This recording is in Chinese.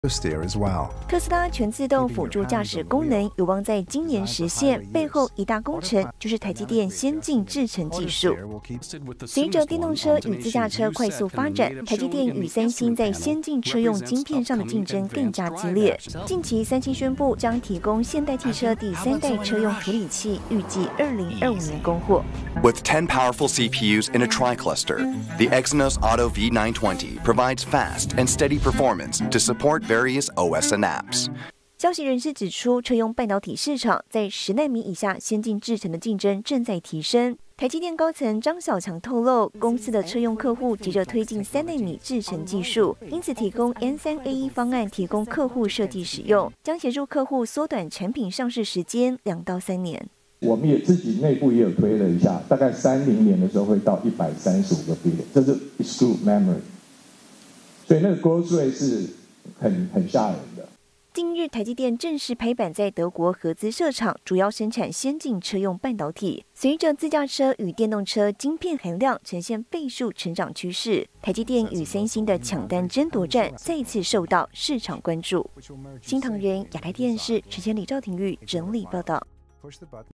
steer as well. 特斯拉全自动辅助驾驶功能有望在今年实现，背后一大工程就是台积电先进制程技术。随着电动车与自驾车快速发展，台积电与三星在先进车用晶片上的竞争更加激烈。近期，三星宣布将提供现代汽车第3代车用处理器，预计2025年供货。 With 10 powerful CPUs in a tri-cluster, the Exynos Auto V920 provides fast and steady performance to support various OS and apps. 消息人士指出，车用半导体市场在10奈米以下先进制程的竞争正在提升。台积电高层张小强透露，公司的车用客户急着推进3奈米制程技术，因此提供 N3A1 方案，提供客户设计使用，将协助客户缩短产品上市时间2到3年。 我们也自己内部也有推了一下，大概30年的时候会到135个 billion， 这是 exclude memory， 所以那个 growth rate 是很吓人的。 近日，台积电正式拍板在德国合资设厂，主要生产先进车用半导体。随着自驾车与电动车晶片含量呈现倍数成长趋势，台积电与三星的抢单争夺战再次受到市场关注。新唐人亚太电视陈千里、赵廷玉整理报道。